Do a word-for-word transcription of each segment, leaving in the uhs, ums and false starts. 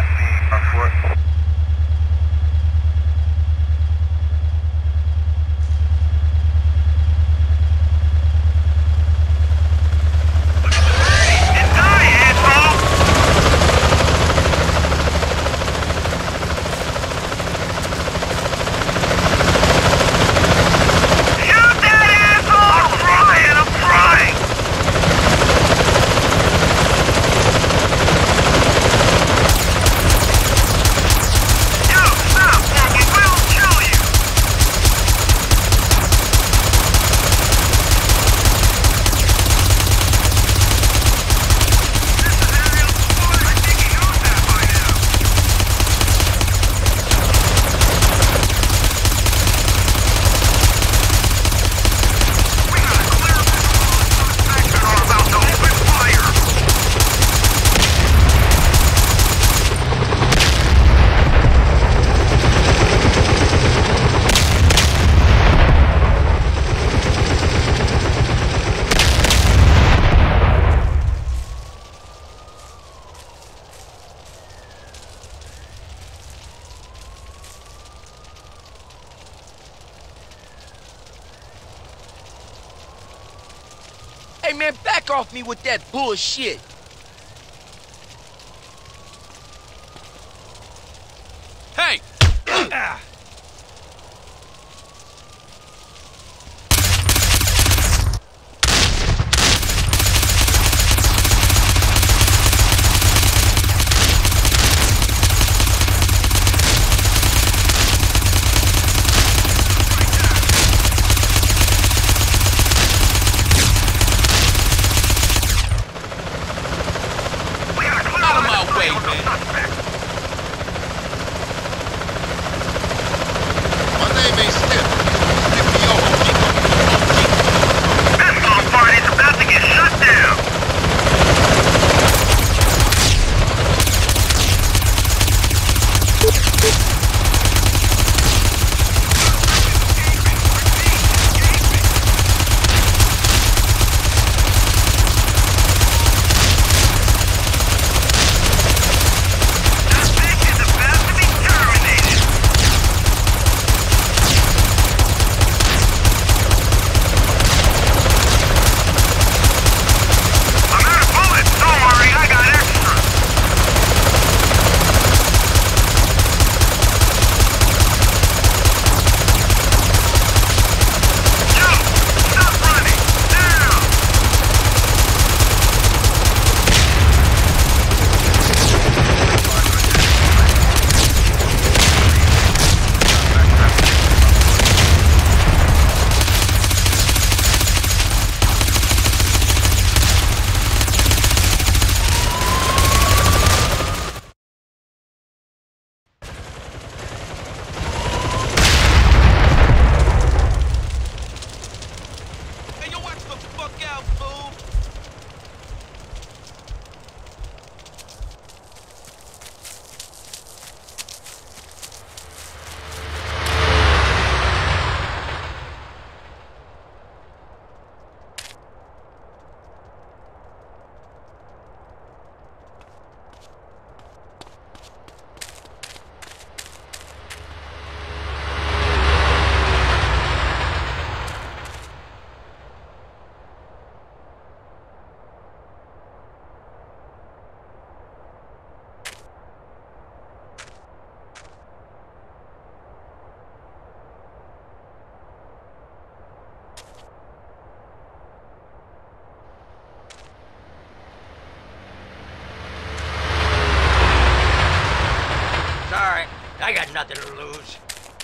last seen on foot. Hey man, back off me with that bullshit! Hey! I got nothing to lose.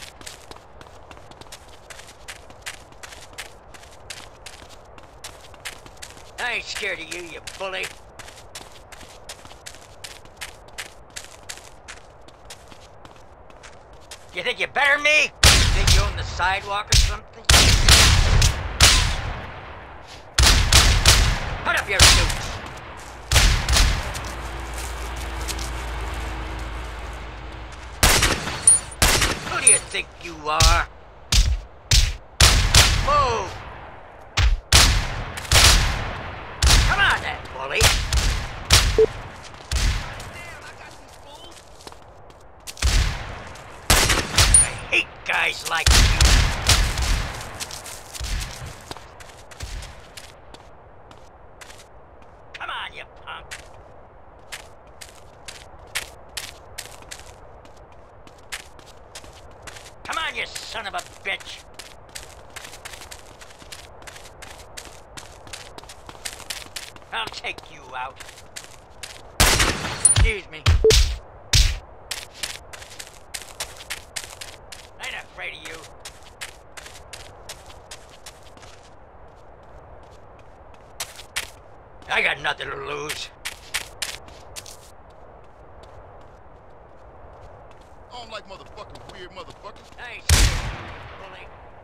I ain't scared of you, you bully. You think you're better than me? You think you own the sidewalk or something? Put up your suits. Who do you think you are? Move! Come on then, bully. Damn, I got these fools. guys like you. Come on, you punk. Come on, you son of a bitch. I'll take you out. Excuse me. I ain't afraid of you. I got nothing to lose. I don't like motherfucking weird motherfuckers. Hey, bully.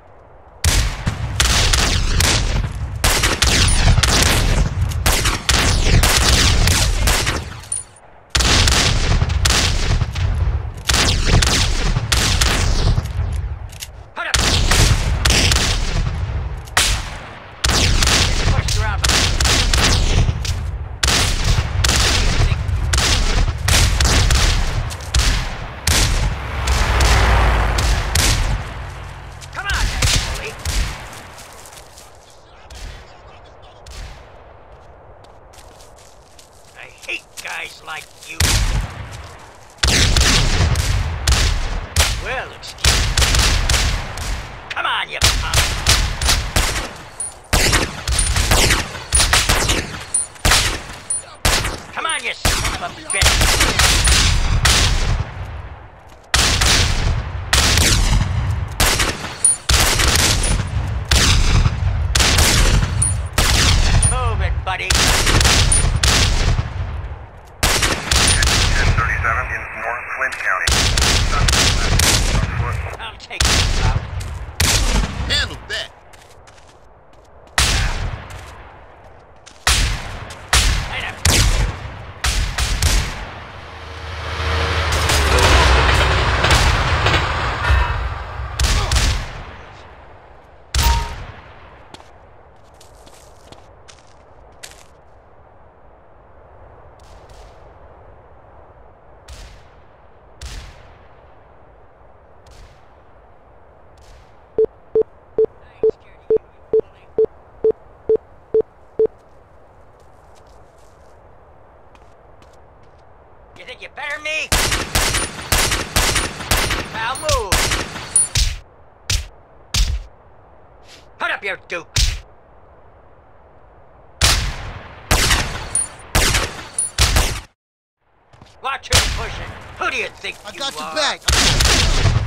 Put up. Get pushed around. Come on, bully. I hate guys like you. Well, excuse me. Come on, you punk. Come on, you son of a bitch. Move it, buddy. ten thirty-seven in North Flint County. I'll take you out. Handle that. I know. I ain't scared of you, you bully. You think you're better than me? Now move. Put up your duke. Watch her push it. Who do you think I you got your are? back.